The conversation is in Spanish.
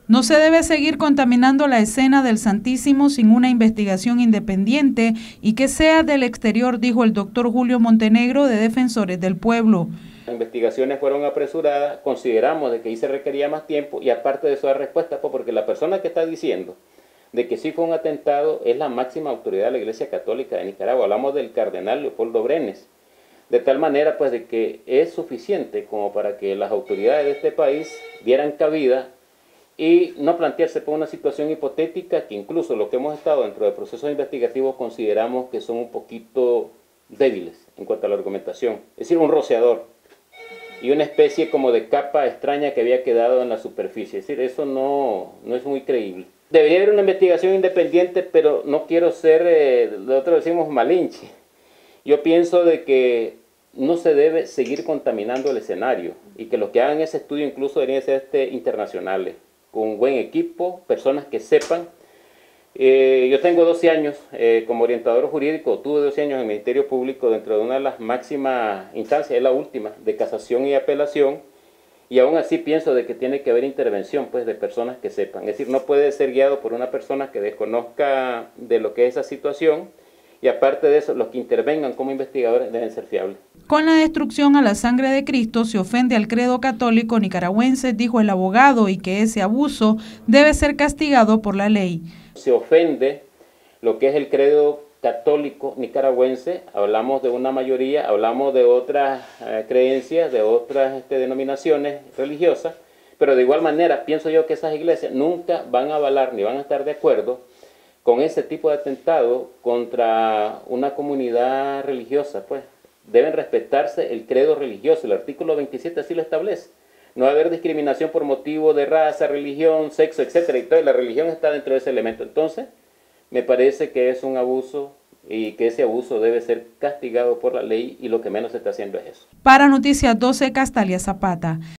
No se debe seguir contaminando la escena del Santísimo sin una investigación independiente y que sea del exterior, dijo el doctor Julio Montenegro de Defensores del Pueblo. Las investigaciones fueron apresuradas, consideramos de que ahí se requería más tiempo y aparte de eso dar respuesta, porque la persona que está diciendo de que sí fue un atentado es la máxima autoridad de la Iglesia Católica de Nicaragua. Hablamos del cardenal Leopoldo Brenes. De tal manera pues de que es suficiente como para que las autoridades de este país dieran cabida y no plantearse por una situación hipotética que incluso lo que hemos estado dentro de procesos investigativos consideramos que son un poquito débiles en cuanto a la argumentación. Es decir, un rociador y una especie como de capa extraña que había quedado en la superficie. Es decir, eso no es muy creíble. Debería haber una investigación independiente, pero no quiero ser, nosotros decimos malinche. Yo pienso de que no se debe seguir contaminando el escenario y que los que hagan ese estudio incluso deberían ser internacionales, con buen equipo, personas que sepan. Yo tengo 12 años como orientador jurídico, tuve 12 años en el Ministerio Público dentro de una de las máximas instancias, es la última, de casación y apelación, y aún así pienso de que tiene que haber intervención pues, de personas que sepan. Es decir, no puede ser guiado por una persona que desconozca de lo que es esa situación, y aparte de eso, los que intervengan como investigadores deben ser fiables. Con la destrucción a la sangre de Cristo se ofende al credo católico nicaragüense, dijo el abogado, y que ese abuso debe ser castigado por la ley. Se ofende lo que es el credo católico nicaragüense, hablamos de una mayoría, hablamos de otras creencias, de otras denominaciones religiosas, pero de igual manera pienso yo que esas iglesias nunca van a avalar ni van a estar de acuerdo con ese tipo de atentado contra una comunidad religiosa, pues. Deben respetarse el credo religioso, el artículo 27 así lo establece. No va a haber discriminación por motivo de raza, religión, sexo, etc. Y toda la religión está dentro de ese elemento. Entonces, me parece que es un abuso y que ese abuso debe ser castigado por la ley y lo que menos se está haciendo es eso. Para Noticias 12, Castalia Zapata.